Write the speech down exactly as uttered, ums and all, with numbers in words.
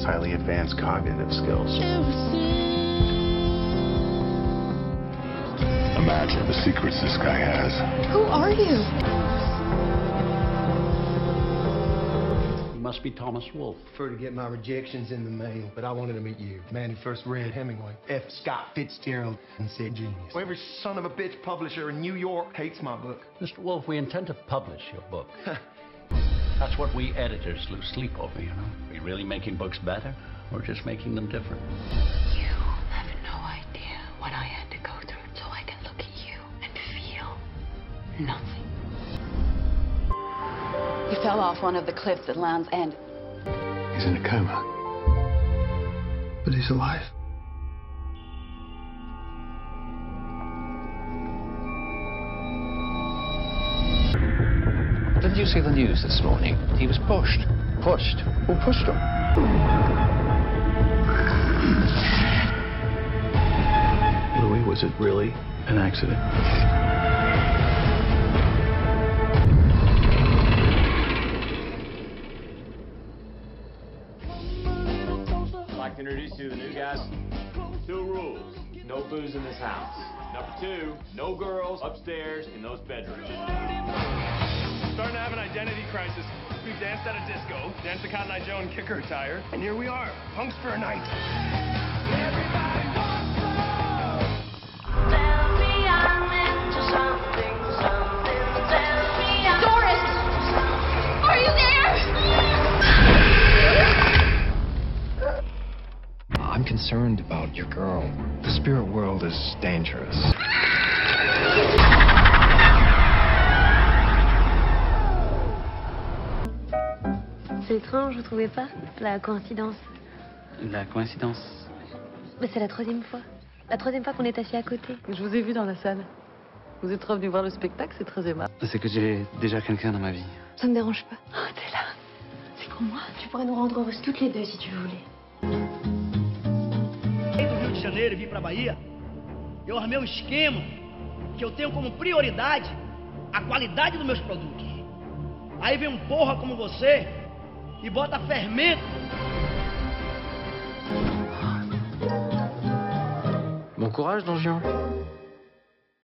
highly advanced cognitive skills. Imagine the secrets this guy has. Who are you? You must be Thomas Wolfe. I prefer to get my rejections in the mail, but I wanted to meet you. Man who first read Hemingway. F. Scott Fitzgerald and said genius. Well, every son of a bitch publisher in New York hates my book. Mister Wolfe, we intend to publish your book. That's what we editors lose sleep over, you know? Are we really making books better, or just making them different? You have no idea what I had to go through so I can look at you and feel nothing. He fell off one of the cliffs at Land's End. He's in a coma. But he's alive. Did you see the news this morning? He was pushed. Pushed? Who pushed him? Louis, was it really an accident? I'd like to introduce you to the new guys. Two rules. No booze in this house. Number two, no girls upstairs in those bedrooms. Starting to have an identity crisis. We danced at a disco, danced to Cotton Eye Joe and Kicker attire, and here we are, punks for a night. Everybody wants love. Tell me I'm into something, something. Tell me I'm Doris! Are you there? I'm concerned about your girl. The spirit world is dangerous. C'est étrange, vous trouvez pas? La coïncidence. La coïncidence? Mais c'est la troisième fois. La troisième fois qu'on est assis à côté. Je vous ai vu dans la salle. Vous êtes revenu voir le spectacle, c'est très aimable. C'est que j'ai déjà quelqu'un dans ma vie. Ça me dérange pas. Oh, t'es là. C'est pour moi. Tu pourrais nous rendre heureuses toutes les deux si tu voulais. Do Rio de Janeiro e vim pra Bahia, eu armei um esquema que eu tenho como prioridade a qualidade dos meus produtos. Aí vem um porra como você e bota fermento. Bon courage, Don Juan.